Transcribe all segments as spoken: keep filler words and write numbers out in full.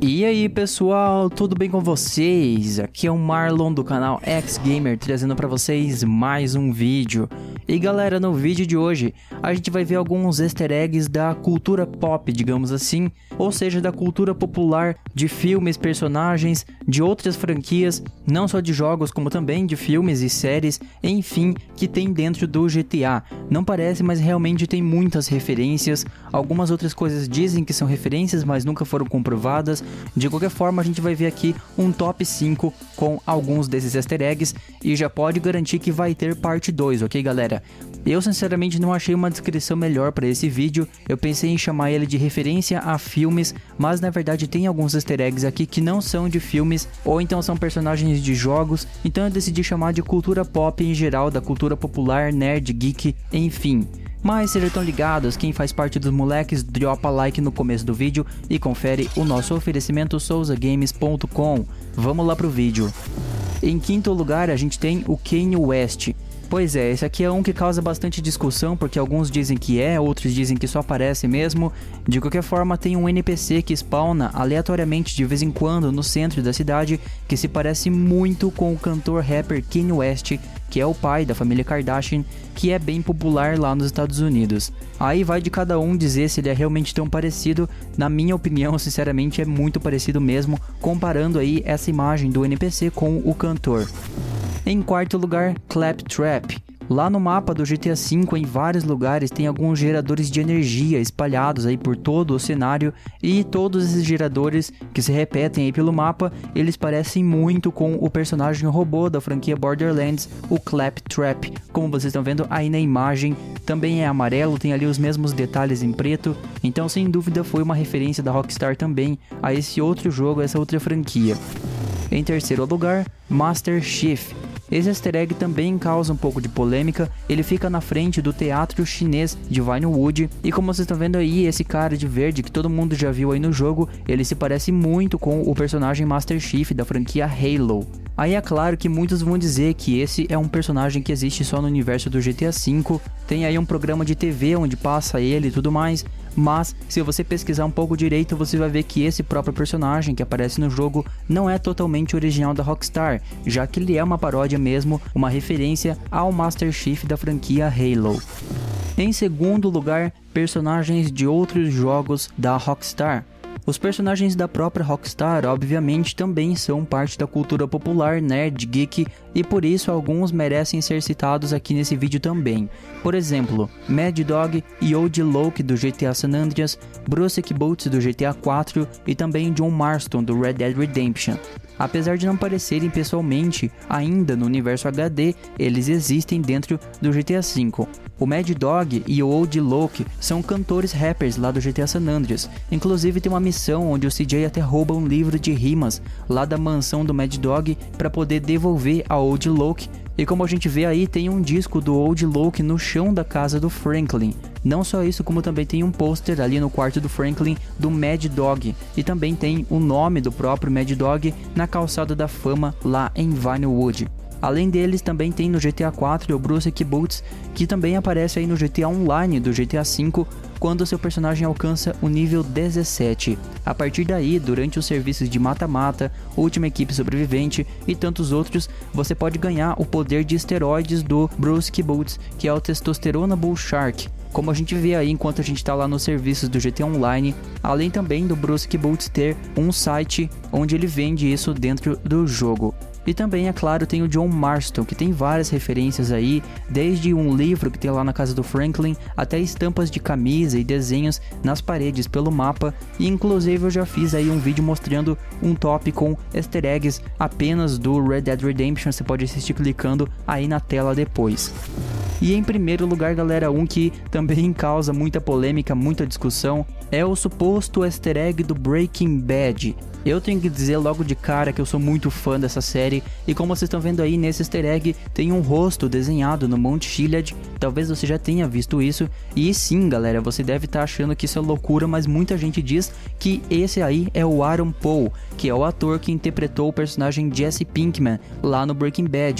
E aí pessoal, tudo bem com vocês? Aqui é o Marlon do canal X Gamer trazendo para vocês mais um vídeo. E galera, no vídeo de hoje a gente vai ver alguns easter eggs da cultura pop, digamos assim, ou seja, da cultura popular de filmes, personagens, de outras franquias, não só de jogos como também de filmes e séries, enfim, que tem dentro do G T A. Não parece, mas realmente tem muitas referências, algumas outras coisas dizem que são referências, mas nunca foram comprovadas. De qualquer forma, a gente vai ver aqui um top cinco com alguns desses easter eggs e já pode garantir que vai ter parte dois, ok galera? Eu sinceramente não achei uma descrição melhor para esse vídeo, eu pensei em chamar ele de referência a filmes, mas na verdade tem alguns easter eggs aqui que não são de filmes, ou então são personagens de jogos, então eu decidi chamar de cultura pop em geral, da cultura popular, nerd, geek, enfim. Mas sejam tão ligados, quem faz parte dos moleques, dropa like no começo do vídeo e confere o nosso oferecimento souza games ponto com. Vamos lá pro vídeo. Em quinto lugar a gente tem o Kanye West. Pois é, esse aqui é um que causa bastante discussão, porque alguns dizem que é, outros dizem que só aparece mesmo. De qualquer forma, tem um N P C que spawna aleatoriamente de vez em quando no centro da cidade, que se parece muito com o cantor rapper Kanye West, que é o pai da família Kardashian, que é bem popular lá nos Estados Unidos. Aí vai de cada um dizer se ele é realmente tão parecido. Na minha opinião, sinceramente, é muito parecido mesmo, comparando aí essa imagem do N P C com o cantor. Em quarto lugar, Claptrap. Lá no mapa do G T A cinco, em vários lugares, tem alguns geradores de energia espalhados aí por todo o cenário, e todos esses geradores que se repetem aí pelo mapa, eles parecem muito com o personagem robô da franquia Borderlands, o Claptrap, como vocês estão vendo aí na imagem. Também é amarelo, tem ali os mesmos detalhes em preto, então sem dúvida foi uma referência da Rockstar também a esse outro jogo, essa outra franquia. Em terceiro lugar, Master Chief. Esse easter egg também causa um pouco de polêmica, ele fica na frente do teatro chinês de Vinewood, e como vocês estão vendo aí, esse cara de verde que todo mundo já viu aí no jogo, ele se parece muito com o personagem Master Chief da franquia Halo. Aí é claro que muitos vão dizer que esse é um personagem que existe só no universo do G T A cinco, tem aí um programa de T V onde passa ele e tudo mais, mas se você pesquisar um pouco direito, você vai ver que esse próprio personagem que aparece no jogo não é totalmente original da Rockstar, já que ele é uma paródia mesmo, uma referência ao Master Chief da franquia Halo. Em segundo lugar, personagens de outros jogos da Rockstar. Os personagens da própria Rockstar, obviamente, também são parte da cultura popular, nerd, geek, e por isso alguns merecem ser citados aqui nesse vídeo também. Por exemplo, Mad Dog e O G Loki do G T A San Andreas, Bruce Boots do G T A quatro e também John Marston do Red Dead Redemption. Apesar de não aparecerem pessoalmente ainda no universo H D, eles existem dentro do G T A cinco. O Mad Dog e o O G Loki são cantores rappers lá do G T A San Andreas. Inclusive tem uma missão onde o C J até rouba um livro de rimas lá da mansão do Mad Dog para poder devolver ao O G Loki. E como a gente vê aí, tem um disco do O G Loki no chão da casa do Franklin. Não só isso, como também tem um pôster ali no quarto do Franklin do Mad Dog. E também tem o nome do próprio Mad Dog na calçada da fama lá em Vinewood. Além deles, também tem no G T A quatro o Bruce Boots, que também aparece aí no G T A Online do G T A cinco, quando seu personagem alcança o nível dezessete. A partir daí, durante os serviços de mata-mata, Última Equipe Sobrevivente e tantos outros, você pode ganhar o poder de esteroides do Bruce Boots, que é o Testosterona Bull Shark, como a gente vê aí enquanto a gente está lá nos serviços do G T A Online, além também do Bruce Boots ter um site onde ele vende isso dentro do jogo. E também, é claro, tem o John Marston, que tem várias referências aí, desde um livro que tem lá na casa do Franklin, até estampas de camisa e desenhos nas paredes pelo mapa, e inclusive eu já fiz aí um vídeo mostrando um top com easter eggs apenas do Red Dead Redemption, você pode assistir clicando aí na tela depois. E em primeiro lugar, galera, um que também causa muita polêmica, muita discussão, é o suposto easter egg do Breaking Bad. Eu tenho que dizer logo de cara que eu sou muito fã dessa série, e como vocês estão vendo aí nesse easter egg, tem um rosto desenhado no Mount Chiliad, talvez você já tenha visto isso, e sim galera, você deve estar achando que isso é loucura, mas muita gente diz que esse aí é o Aaron Paul, que é o ator que interpretou o personagem Jesse Pinkman lá no Breaking Bad.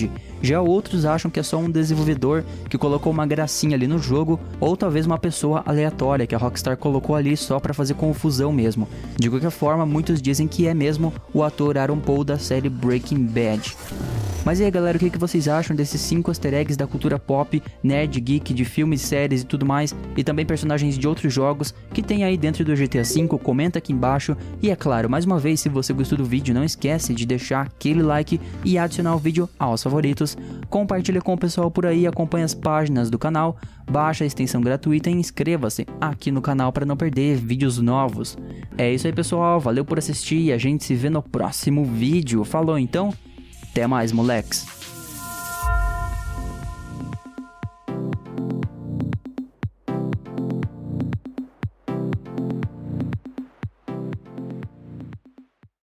Já outros acham que é só um desenvolvedor que colocou uma gracinha ali no jogo, ou talvez uma pessoa aleatória que a Rockstar colocou ali só pra fazer confusão mesmo. De qualquer forma, muitos dizem que é mesmo o ator Aaron Paul da série Breaking Bad. Mas e aí galera, o que vocês acham desses cinco easter eggs da cultura pop, nerd, geek, de filmes, séries e tudo mais, e também personagens de outros jogos que tem aí dentro do G T A cinco? Comenta aqui embaixo. E é claro, mais uma vez, se você gostou do vídeo, não esquece de deixar aquele like e adicionar o vídeo aos favoritos. Compartilha com o pessoal por aí, acompanha as páginas do canal, baixa a extensão gratuita e inscreva-se aqui no canal para não perder vídeos novos. É isso aí pessoal, valeu por assistir e a gente se vê no próximo vídeo. Falou então? Até mais, moleques!